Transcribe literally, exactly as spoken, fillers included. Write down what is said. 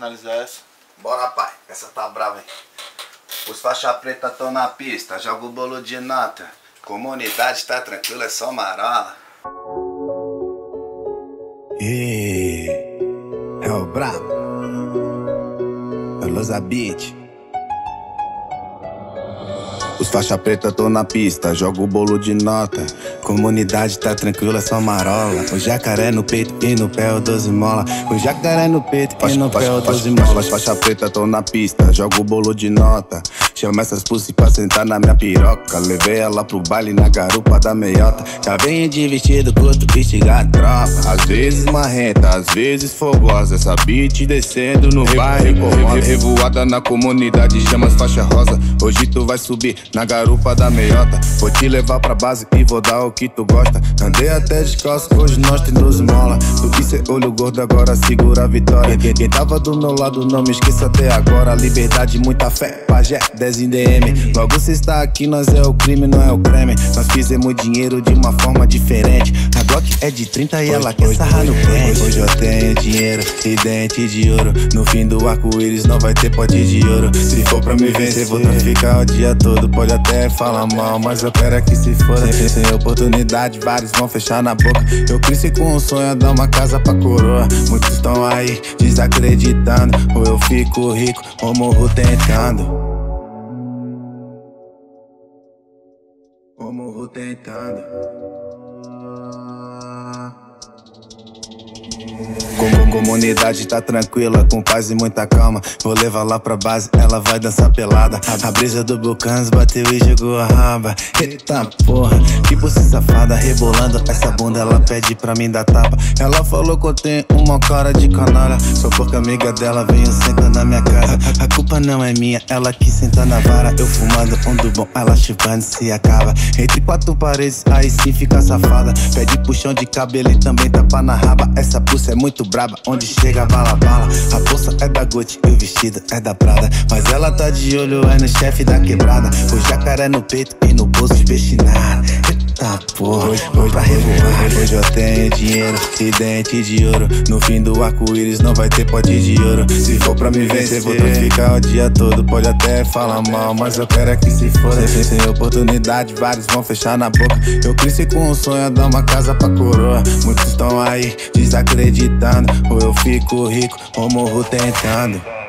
finalizar essa. Bora, pai. Essa tá brava, hein? Os faixa preta tão na pista, joga o bolo de nota. Comunidade tá tranquila, é só marola. E é o brabo. É o Loza Beat. Os faixa preta tão na pista, joga o bolo de nota. Comunidade tá tranquila, só marola. O jacaré no peito e no pé o doze mola. O jacaré no peito e no pé o doze mola. Os faixa preta tão na pista, joga o bolo de nota. Chama essas pussy pra sentar na minha piroca. Levei ela pro baile na garupa da meiota. Já vem de vestido curto, estigar tropa. Às vezes marrenta, às vezes fogosa. Essa beat descendo no bairro. Revoada na comunidade, chama as faixa rosa. Hoje tu vai subir na garupa da meiota. Vou te levar pra base e vou dar o que tu gosta. Andei até descalço, hoje nós tem doze mola. Tu quis ser olho gordo, agora segura a vitória. Quem tava do meu lado não me esqueça até agora. Liberdade, muita fé, pajé, dez em D M. Logo cê está aqui, nós é o crime, não é o creme. Nós fizemos dinheiro de uma forma diferente. A Glock é de trinta e ela quer sarrar no pente. Hoje eu tenho dinheiro e dente de ouro. No fim do arco-íris não vai ter pote de ouro. Se for pra me vencer, vou traficar o dia todo. Pode até falar mal, mas eu quero é que se foda. Sem oportunidade, vários vão fechar na boca. Eu cresci com um sonho a dar uma casa pra coroa. Muitos estão aí desacreditando. Ou eu fico rico ou morro tentando. Ou morro tentando. Como comunidade tá tranquila, com paz e muita calma. Vou levar lá pra base, ela vai dançar pelada. A brisa do Bucans bateu e jogou a raba. Eita porra, que pussy safada. Rebolando essa bunda, ela pede pra mim dar tapa. Ela falou que eu tenho uma cara de canalha. Só porque a amiga dela veio sentar na minha cara. A, a culpa não é minha, ela que senta na vara. Eu fumando um do bom, ela chupando se acaba. Entre quatro paredes, aí sim fica safada. Pede puxão de cabelo e também tapa na raba. Essa pussy é muito braba, onde chega bala bala. A bolsa é da Gucci e o vestido é da Prada. Mas ela tá de olho é no chefe da quebrada. O jacaré no peito e no bolso espechinado. Eita porra, hoje, hoje pra revoar. Hoje eu tenho dinheiro e dente de ouro. No fim do arco-íris não vai ter pote de ouro. Se for pra me vencer, vou traficar o dia todo. Pode até falar mal, mas eu quero é que se foda. Sem oportunidade, vários vão fechar na boca. Eu cresci com um sonho a dar uma casa pra coroa. Muitos estão aí desacreditando. Ou eu fico rico ou morro tentando.